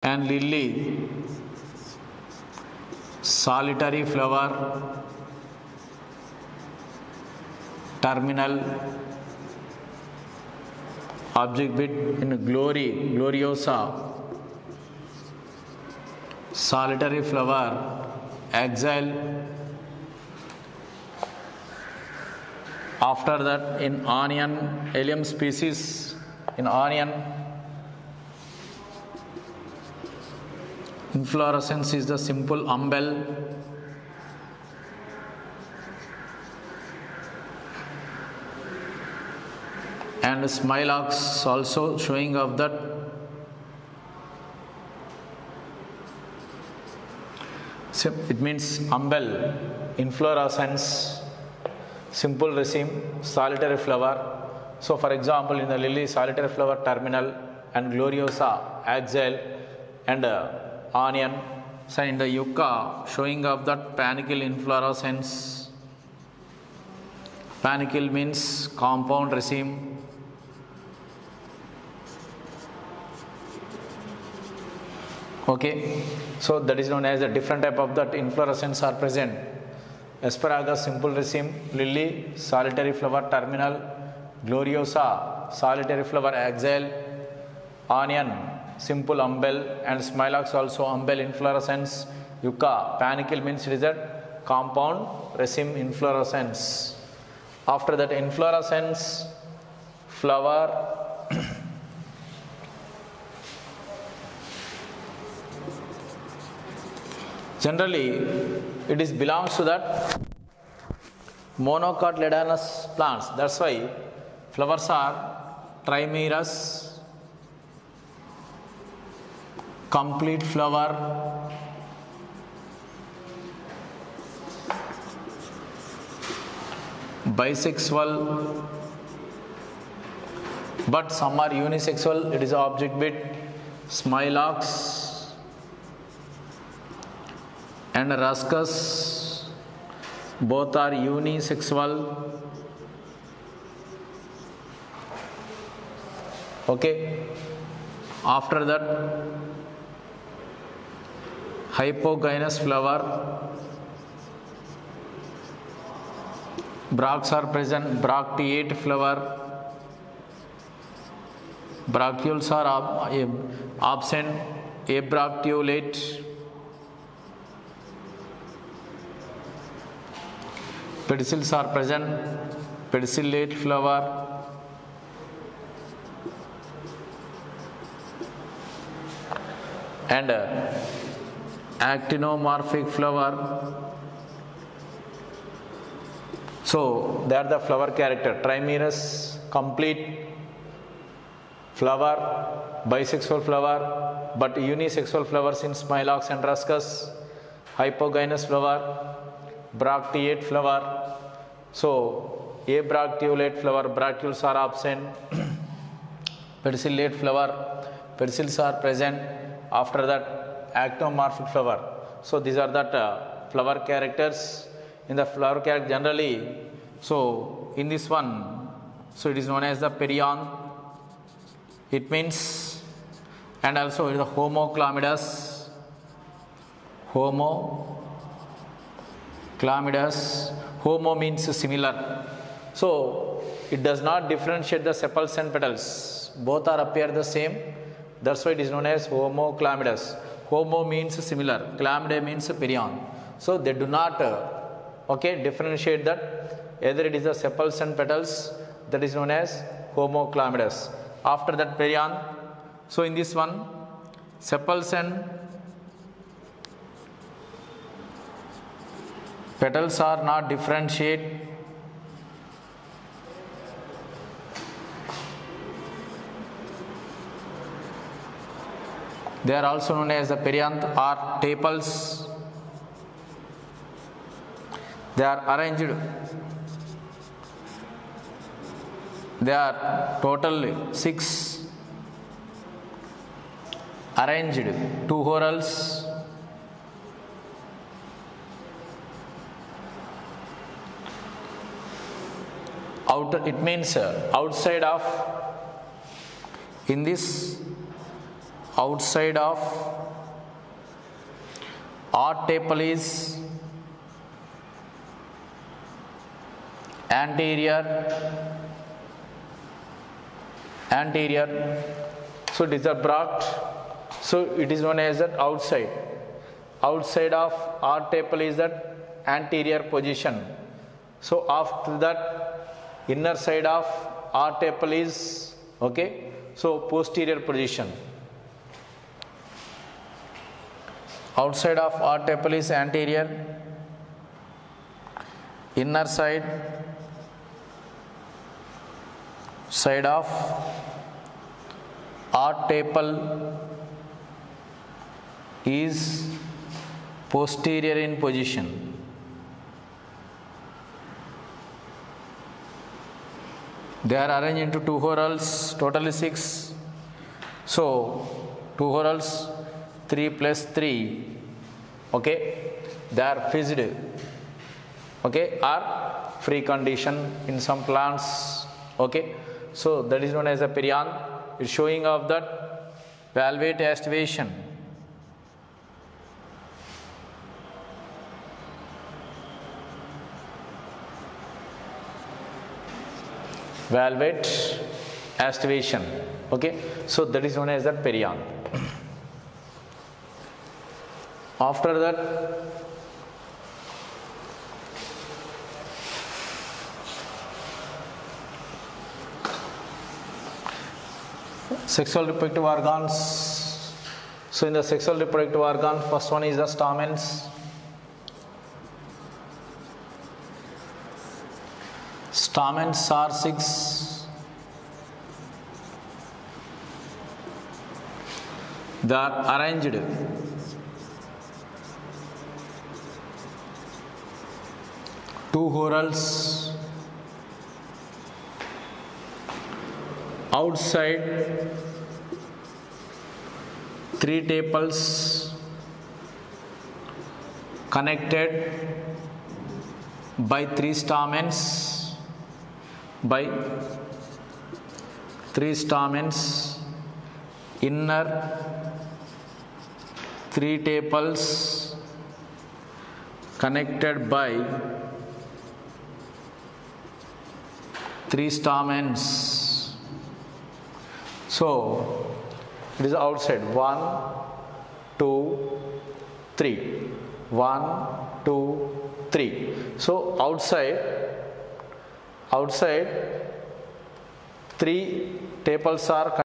and lily, solitary flower, terminal, object bit in glory, gloriosa, solitary flower, exile. After that, in onion, allium species, in onion, inflorescence is the simple umbel. And smilax also showing of that. It means umbel, inflorescence, simple raceme, solitary flower. So for example, in the lily, solitary flower, terminal, and gloriosa, axile, and onion. So in the yucca, showing of that panicle inflorescence. Panicle means compound raceme. Okay, so that is known as a different type of that inflorescence are present. Asparagus, simple raceme, lily, solitary flower, terminal, gloriosa, solitary flower, axile, onion, simple umbel, and smilax also umbel inflorescence, yucca, panicle means it is a compound raceme inflorescence. After that, inflorescence, flower, generally it is belongs to that monocotyledonous plants. That's why flowers are trimerous, complete flower, bisexual, but some are unisexual. It is object bit, smilax and ruscus, both are unisexual. Okay, after that, hypogynous flower, bracts are present, bracteate flower, bracteoles are absent, abracteolate, pedicels are present, pedicellate flower, and actinomorphic flower. So they are the flower character: trimerous, complete flower, bisexual flower, but unisexual flowers in smilax and ruscus, hypogynous flower, bracteate flower. So abracteolate flower, bracteoles are absent, pedicellate flower, pedicels are present. After that, actinomorphic flower. So these are that flower characters. In the flower character generally, so in this one, so it is known as the perion. It means, and also it is the homoclamidus, homo means similar. So it does not differentiate the sepals and petals, both are appear the same. That's why it is known as homoclamidus. Homo means similar, chlamydia means perion. So they do not differentiate that either it is the sepals and petals, that is known as homoclamidus. After that, perion. So in this one, sepals and petals are not differentiate. They are also known as the perianth or tepals. They are arranged. They are total 6 arranged, 2 whorls. Outer, it means outside of, in this outside of R staple is anterior, so it is a bract, so it is known as that outside of R staple is that anterior position. So after that inner side of R staple is okay, so posterior position. Outside of R staple is anterior, inner side of R staple is posterior in position. They are arranged into two whorls, totally 6. So two whorls, 3 plus 3, okay, they are fixed, okay, or free condition in some plants, okay. So that is known as a perianth. It's showing of that valvate aestivation. Valvate aestivation, okay. So that is known as that perianth. After that, sexual reproductive organs. So in the sexual reproductive organ, first one is the stamens. Stamens are 6. They are arranged two whorls outside 3 tepals connected by 3 stamens, inner 3 tepals connected by 3 stamens. So it is outside 1, 2, 3. 1, 2, 3. So outside 3 tepals are